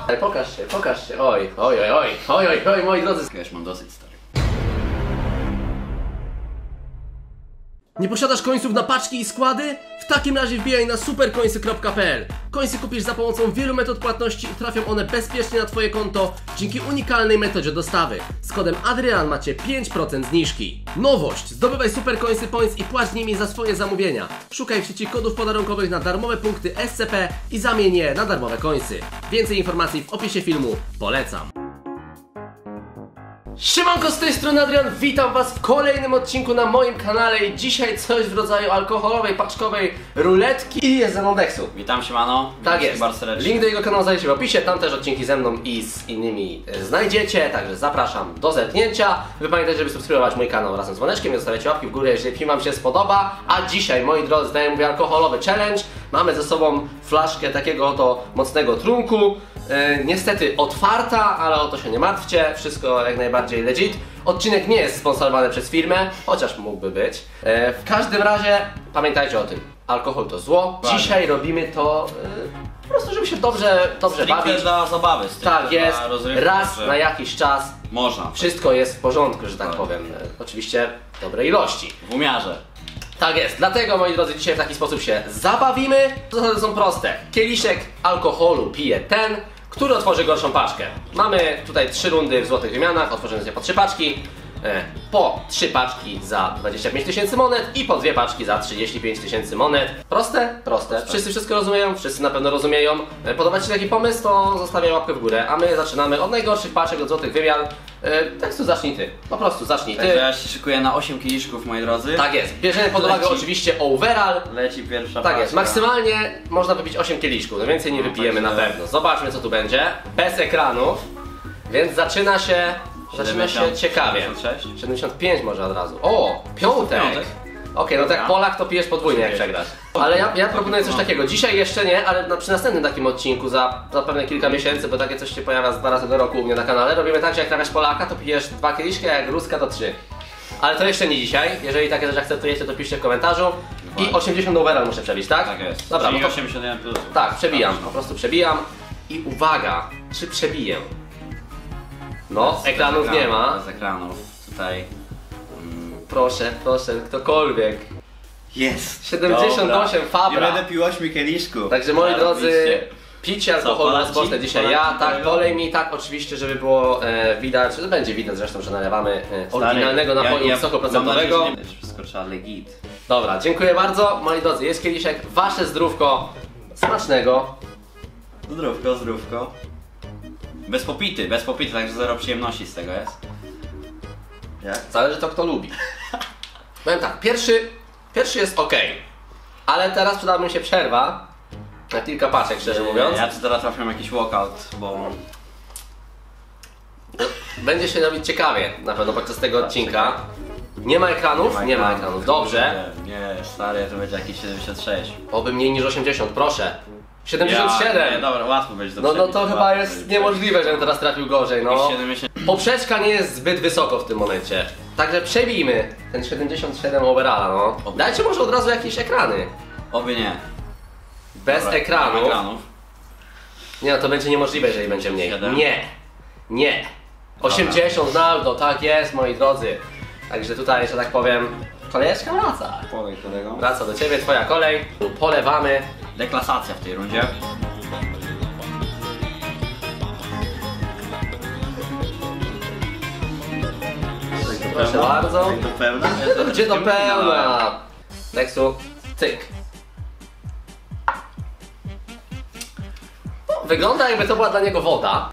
Ale pokaż się. Oj, moi drodzy. Ja już mam dosyć, stary. Nie posiadasz końców na paczki i składy? W takim razie wbijaj na supercoinsy.pl. Coinsy kupisz za pomocą wielu metod płatności i trafią one bezpiecznie na Twoje konto dzięki unikalnej metodzie dostawy. Z kodem Adrian macie 5% zniżki. Nowość! Zdobywaj Supercoinsy Points i płać nimi za swoje zamówienia. Szukaj w sieci kodów podarunkowych na darmowe punkty SCP i zamień je na darmowe coinsy. Więcej informacji w opisie filmu. Polecam. Siemanko, z tej strony Adrian, witam was w kolejnym odcinku na moim kanale i dzisiaj coś w rodzaju alkoholowej, paczkowej ruletki i jest ze mną Dexu. Witam, siemano. Tak jest. Link do jego kanału znajdziecie w opisie, tam też odcinki ze mną i z innymi znajdziecie, także zapraszam do zerknięcia. Wy pamiętajcie, żeby subskrybować mój kanał razem z dzwoneczkiem i zostawiacie łapki w górę, jeżeli film wam się spodoba. A dzisiaj, moi drodzy, daję mówię alkoholowy challenge. Mamy ze sobą flaszkę takiego oto mocnego trunku. Niestety otwarta, ale o to się nie martwcie, wszystko jak najbardziej legit. Odcinek nie jest sponsorowany przez firmę, chociaż mógłby być. W każdym razie pamiętajcie o tym, alkohol to zło. Dzisiaj robimy to po prostu, żeby się dobrze bawić. Dla zabawy, tak jest, raz że na jakiś czas można. Wszystko jest w porządku, że tak powiem. Oczywiście w dobrej ilości. W umiarze. Tak jest, dlatego moi drodzy dzisiaj w taki sposób się zabawimy. Zasady są proste. Kieliszek alkoholu pije ten, który otworzy gorszą paczkę. Mamy tutaj 3 rundy w złotych wymianach, otworzymy sobie po 3 paczki. Po 3 paczki za 25 tysięcy monet i po 2 paczki za 35 tysięcy monet. Proste? Proste. Wszyscy wszystko rozumieją? Wszyscy na pewno rozumieją. Podoba Ci się taki pomysł? To zostawiaj łapkę w górę. A my zaczynamy od najgorszych paczek, od złotych wymian. Tekstu zacznij Ty. Po prostu zacznij Ty. Ja się szykuję na 8 kieliszków, moi drodzy. Tak jest. Bierzemy pod uwagę oczywiście overall. Leci pierwsza Tak paczka. jest. Maksymalnie można wypić 8 kieliszków. No więcej nie wypijemy na pewno. Zobaczmy co tu będzie. Bez ekranów. Więc zaczyna się ciekawie. 76? 75 może od razu. O, piątek! Okej, no tak Polak to pijesz podwójnie jak przegrasz. Ale ja proponuję coś takiego. Dzisiaj jeszcze nie, ale przy następnym takim odcinku za pewne kilka miesięcy, bo takie coś się pojawia 2 razy do roku u mnie na kanale. Robimy tak, że jak trafiasz Polaka, to pijesz 2 kieliszki, a jak Ruska to 3. Ale to jeszcze nie dzisiaj. Jeżeli takie rzeczy akceptujecie, to piszcie w komentarzu. I 80 overall muszę przebić, tak? Tak jest. Dobra, czyli no to 81 plus. tak, przebijam. Po prostu przebijam. I uwaga, czy przebiję? No, ekranów nie ma. Bez ekranów. Tutaj. Proszę, ktokolwiek. Jest! 78 Fabra. Nie będę pił 8 kieliszków. Także moi drodzy, Zarobiście. picie alkoholu na rozpocznę dzisiaj ja, tak, polej mi tak oczywiście, żeby było widać, będzie widać zresztą, że nalewamy oryginalnego napoju wysokoprocentowego. Wszystko trzeba legit. Dobra, dziękuję bardzo, moi drodzy, jest kieliszek, wasze zdrówko, smacznego. Zdrówko. Bez popity, także zero przyjemności z tego jest. Jak? Zależy to kto lubi. Powiem tak, pierwszy jest ok, ale teraz przydałaby mi się przerwa na kilka paczek, szczerze mówiąc. Ja tu teraz trafiam jakiś walkout, bo... Będzie się robić ciekawie na pewno podczas tego odcinka. Nie ma ekranów? Nie ma ekranów, dobrze. Nie, stary, to będzie jakieś 76. Oby mniej niż 80, proszę. 77! Nie, dobra, łatwo będzie to No przebić, to chyba jest niemożliwe, żebym teraz trafił gorzej, no. 70. Poprzeczka nie jest zbyt wysoko w tym momencie. Także przebijmy ten 77 overalla, no. Dajcie może od razu jakieś ekrany. Oby nie. Bez Dobra, ekranów. Nie, no to będzie niemożliwe, jeżeli będzie mniej. 7. Nie. 80 Ronaldo, tak jest, moi drodzy. Także tutaj, że tak powiem, kolejeczka wraca. Polej kolego. Wraca do ciebie, twoja kolej. Polewamy. Deklasacja w tej rundzie. Proszę bardzo. Do pełna? Gdzie do pełna? Tekstu, cyk. No, wygląda jakby to była dla niego woda.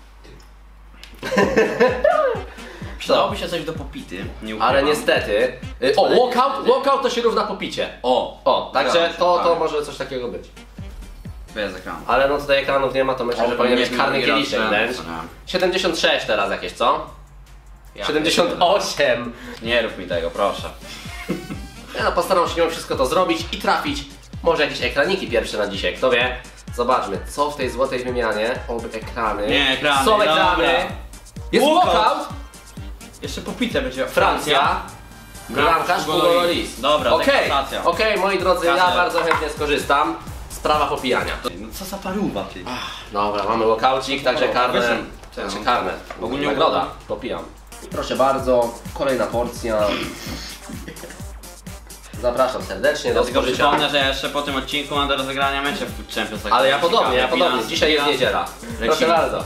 Przydałoby się coś do popity, nie ukrywam. Ale niestety. O, walkout to się równa popicie. O, także to może coś takiego być. Bez ekranu. Ale no tutaj ekranów nie ma, to myślę, że powinien być karny kieliszek wręcz. 76 teraz jakieś, co? 78! Nie rób mi tego, proszę. Ja no, postaram się mimo wszystko to zrobić i trafić. Może jakieś ekraniki pierwsze na dzisiaj, kto wie? Zobaczmy, co w tej złotej wymianie. Oby ekrany. Nie, ekrany. Są ekrany. Jest walkout. Jeszcze popite będzie. Francja. Bramkarz Hugo Lloris. Dobra, Okej, moi drodzy, ja bardzo chętnie skorzystam z sprawa popijania. No co za paruwa ty. Dobra, mamy lokaucik, także karne. weź- Znaczy karne. Ogólnie Nagroda. Popijam. Proszę bardzo, kolejna porcja. Zapraszam serdecznie do Dlatego spożycia. przypomnę, że jeszcze po tym odcinku mam do rozegrania mecze w Champions League. Ale ja podobnie. Bilans, Dzisiaj jest bilans. niedziela. Proszę Lecimy. bardzo.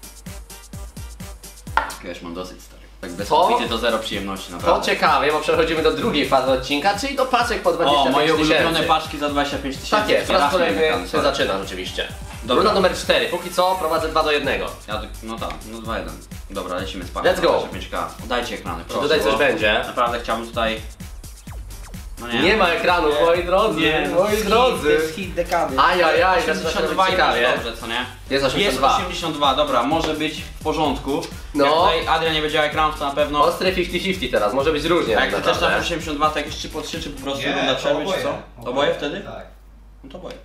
Wiesz, mam dosyć stary. Tak bez Co? popity to zero przyjemności, To naprawdę. ciekawie, bo przechodzimy do drugiej fazy odcinka, czyli do paczek po O, 25 moje ulubione tysięcy. paczki za 25 tysięcy. Tak jest, raz Otwieramy kolejny ekran, ty sorry. zaczynasz oczywiście. Dobra. Runda numer 4, póki co prowadzę 2-1. No tak, no 2-1. Dobra, lecimy z paczką. Let's go. 25K. Dajcie ekrany, Czy proszę. tutaj coś bo będzie? Naprawdę chciałbym tutaj... No Nie ma ekranu, moi drodzy, moi drodzy. To jest hit dekady. Ajajaj, zaczyna się 82 robić i ciekawie. jest dobrze, co nie? Jest 82. Jest 82, dobra, może być w porządku. No. Jak tutaj Adrian nie będzie miał ekranów, to na pewno... Ostry 50-50 teraz, może być różnie. A jak tak ty też na naprawdę. 82, to jakieś 3 po 3, czy po prostu Nie, runda to przerwy, czy oboje. co? Oboje wtedy? Tak. No to oboje.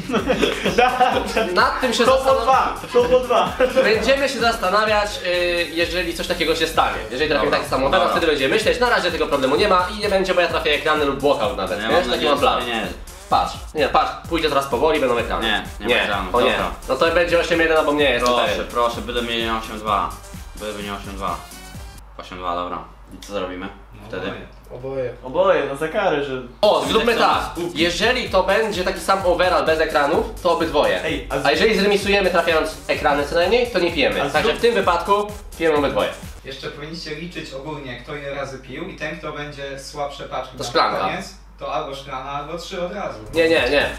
Nad tym się To po zastanawiam. dwa, to po dwa. Będziemy się zastanawiać, jeżeli coś takiego się stanie. Jeżeli trafimy Dobra, taki samochód, to dobra. wtedy będziemy myśleć. Na razie tego problemu nie ma i nie będzie, bo ja trafię ekrany lub walkout nawet. Ja Wiesz, mam taki nadzieję, mam plan. że nie. Patrz, pójdzie teraz powoli, będą ekrany. Nie ma ekranu, o nie. dobra. No to będzie 8-1 albo nie jest. Proszę, proszę, byle mnie nie 8-2. Byle nie 8-2. 8-2, dobra. I co zrobimy wtedy? Oboje, no za karę, że... O, zróbmy Chcemy tak. spółki. Jeżeli to będzie taki sam overall bez ekranów, to obydwoje. Ej, A jeżeli zremisujemy trafiając ekrany co najmniej, to nie pijemy. A Także w tym wypadku pijemy obydwoje. Jeszcze powinniście liczyć ogólnie, kto ile razy pił i ten, kto będzie słabsze paczki To na szklanka. koniec, to albo szklana, albo 3 od razu. Nie.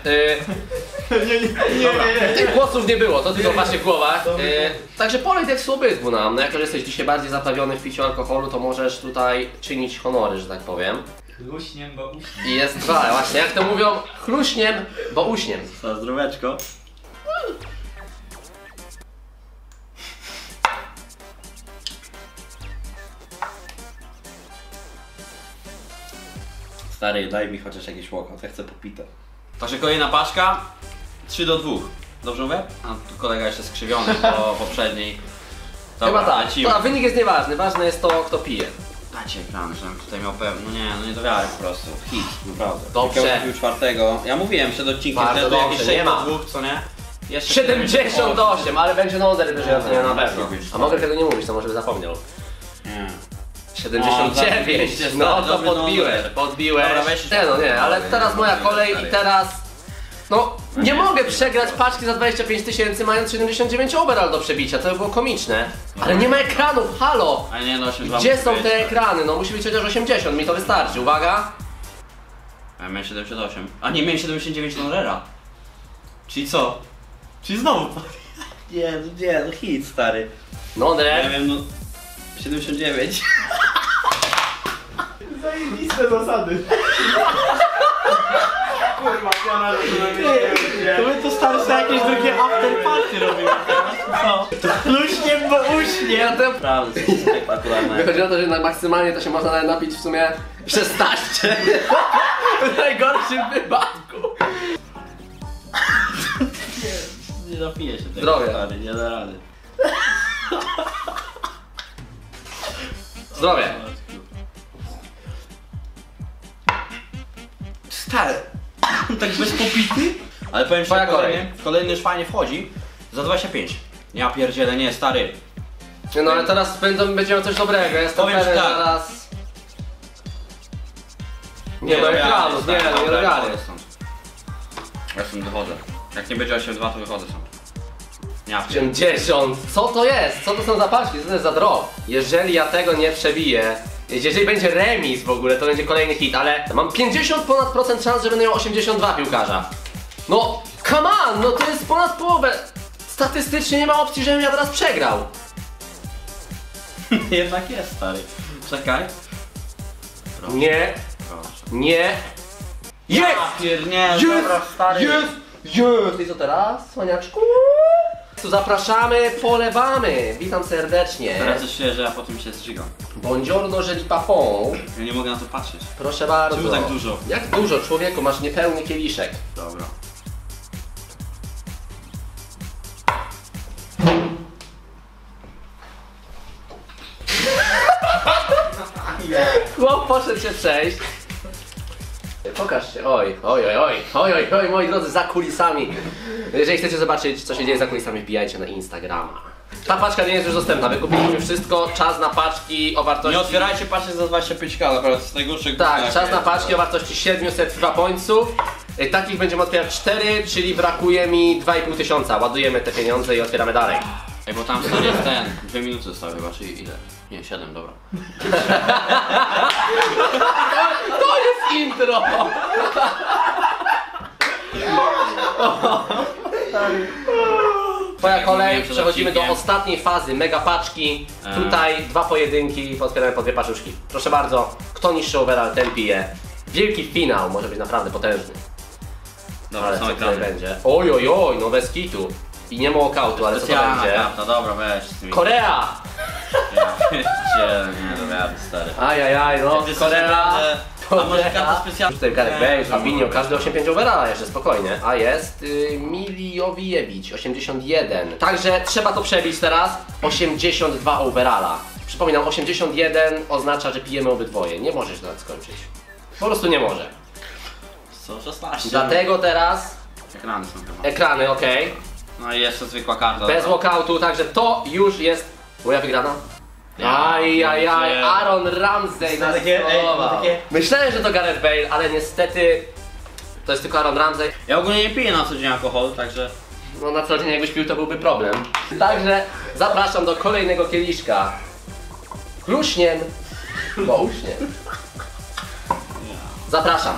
Nie. Tych głosów nie było, to tylko w waszych głowach. Także polej tekstu obydwu nam. No jako, że jesteś dzisiaj bardziej zaprawiony w piciu alkoholu, to możesz tutaj czynić honory, że tak powiem. Luśniem, bo uśniem. I jest dwa, właśnie jak to mówią, chluśniem, bo uśniem. Za zdróweczko. Stary, daj mi chociaż jakiś walkout, ja chcę popite. Także kolejna paczka, 3-2. Dobrze mówię? A tu kolega jeszcze skrzywiony po poprzedniej. Dobra, Chyba tak. lecimy. To, wynik jest nieważny, ważne jest to, kto pije. Dajcie ekran, żebym tutaj miał pewno. No nie do wiary po prostu. Hit, naprawdę. Dobrze. Jak ja kupił czwartego. Ja mówiłem przed odcinkiem, Bardzo że to jakieś dobrze, nie 6 ma. do 2, co nie? Jeszcze 78, ale będzie nonder wyżej, nie na pewno. Mówisz, A mogę tego nie mówić, to może by zapomniał. Nie. 79, O, no to dobry podbiłeś, numer. podbiłeś. Dobra, weź- Nie no nie, ale teraz moja kolej i teraz... No, nie mogę przegrać paczki za 25 tysięcy mając 79 overall do przebicia, to by było komiczne. Ale nie ma ekranów, halo! Ale nie no, 82. Gdzie są te ekrany? No musi być chociaż 80, mi to wystarczy, uwaga. Ja miałem 78. A nie, miałem 79 Nonrera. Czyli co? Czyli znowu. Nie, no hit stary. No Ja Andre, miałem no 79. Zajebiste zasady. Kurwa, piana, to my to stary sobie jakieś drugie after party robimy. Co? Luśniem, bo uśnie. ja to... Naprawdę, to jest spektakularne. Wychodzi o to, że na maksymalnie to się można nawet napić w sumie 16. W najgorszym wypadku. Nie napiję się tego. Zdrowie. Stary, nie da rady. Zdrowie. Stary. Tak bez popity? Ale powiem ci, Twoja że kolejny już fajnie wchodzi. Za 25. Ja pierdzielę, nie, stary. Nie no ale teraz będzie miał coś dobrego, jestem Powiem ci pewien, tak. zaraz... Nie ma ekranów, nie do wiary. Ja stąd wychodzę. Jak nie będzie 8-2, to wychodzę stąd. Ja pierdzielę. 80. Co to jest? Co to są za paczki? Co to jest za drop? Jeżeli ja tego nie przebiję, jeżeli będzie remis w ogóle, to będzie kolejny hit, ale mam 50 ponad procent szans, że będę miał 82 piłkarza. No, come on, no to jest ponad połowę. Statystycznie nie ma opcji, żebym ja teraz przegrał. Jednak jest, stary. Czekaj. Nie, Proszę. nie. Jest! Nie, dobra, stary. Jest! I co teraz, słoniaczku? Tu zapraszamy, polewamy. Witam serdecznie. Teraz coś czuję, że ja potem się zżygam. Buongiorno, żeli papon. Ja nie mogę na to patrzeć. Proszę bardzo. Czemu tak dużo? Jak dużo, człowieku, masz niepełny kieliszek. Dobra. Chłop poszedł się przejść. Pokażcie. Oj, moi drodzy, za kulisami. Jeżeli chcecie zobaczyć, co się dzieje za kulisami, wbijajcie na Instagrama. Ta paczka nie jest już dostępna, wykupiliśmy wszystko, czas na paczki o wartości... Nie otwierajcie paczek za 25k, naprawdę z najgorszych. Tak, czas na paczki o wartości 700 FIFA pointsów. Takich będziemy otwierać 4, czyli brakuje mi 2500. Ładujemy te pieniądze i otwieramy dalej. Ej, bo tam stary jest ten, 2 minuty zostały chyba, czy ile? Nie, 7, dobra. To jest intro! Twoja kolej, przechodzimy do ostatniej fazy mega paczki. Tutaj 2 pojedynki, potwieramy po 2 paczuszki. Proszę bardzo, kto niższy overall, ten pije. Wielki finał, może być naprawdę potężny. Dobra, Ale są co tutaj ekrany. będzie? Oj, no bez kitu. I nie ma walkoutu, ale co to Specjalna będzie? karta, dobra, weź z tymi. Korea! Ja pierdzielę, nie do wiary, stary. Ajajaj, no, Ty jesteś Korea. naprawdę- A może karta specjalna? Tutaj Gareth Bale, Nie, Fabinho, każdy 8-5 overalla jeszcze, spokojnie. A jest Milijowiewicz, 81. Także trzeba to przebić teraz. 82 overalla. Przypominam, 81 oznacza, że pijemy obydwoje. Nie możesz nawet skończyć. Po prostu nie może. Co, 16. Dlatego teraz Ekrany są chyba. ekrany, ok. No i jeszcze zwykła karta. Bez dobra. walkoutu, także to już jest moja wygrana. Ja Ajajaj, pierdzielę. Aaron Ramsey nas trollował. Myślałem, że to Gareth Bale, ale niestety to jest tylko Aaron Ramsey. Ja ogólnie nie piję na co dzień alkoholu, także... No na co dzień jakbyś pił, to byłby problem. Także zapraszam do kolejnego kieliszka. Kluśniem, bo uśniem. Zapraszam.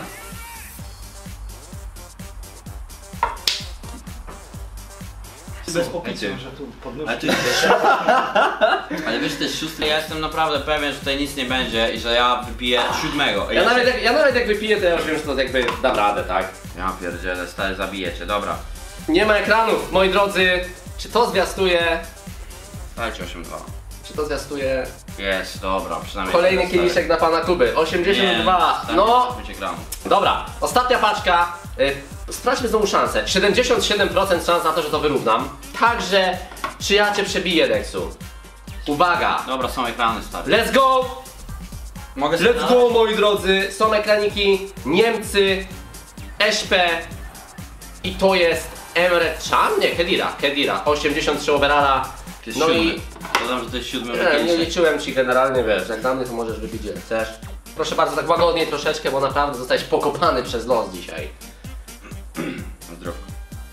Bez popicia, że tu Ale, ty... Ale wiesz, to jest 6. Ja jestem naprawdę pewien, że tutaj nic nie będzie i że ja wypiję 7. Ja nawet jak wypiję, to ja już wiem, że to jakby dam radę, tak? Ja pierdzielę, stary, zabijecie, dobra. Nie ma ekranów, moi drodzy. Czy to zwiastuje? Dajcie 8-2. Czy to zwiastuje Jest, dobra, przynajmniej... kolejny tyle, kieliszek dla pana Kuby? 82. No, ekranów. dobra. Ostatnia paczka. Sprawdźmy znowu szansę. 77% szans na to, że to wyrównam. Także, czy ja cię przebiję, Dexu? Uwaga. Dobra, są ekrany, stary. Let's go! Mogę Let's go, moi drodzy! Są ekraniki Niemcy, SP i to jest Emre Can? Nie, Kedira. 83 overalla. No i Dodam, że to jest 7. nie liczyłem ci generalnie, wiesz, jak dla mnie to możesz wypić ile chcesz. Proszę bardzo, tak łagodniej troszeczkę, bo naprawdę zostałeś pokopany przez los dzisiaj. Zdrówko.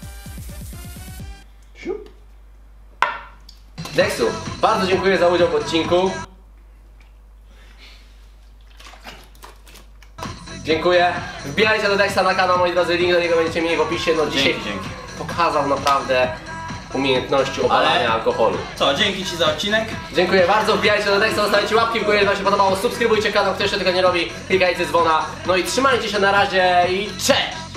Dexu, bardzo dziękuję za udział w odcinku. Dziękuję. Wbijajcie do Dexa na kanał, moi drodzy, link do niego będziecie mieli w opisie. No dzisiaj Dzięki. pokazał naprawdę umiejętności obalania alkoholu. Co, dzięki ci za odcinek. Dziękuję bardzo, wbijajcie do Dexa, zostawiajcie łapki w górę, jeżeli wam się podobało, subskrybujcie kanał, kto jeszcze tego nie robi, klikajcie dzwona. No i trzymajcie się na razie i cześć!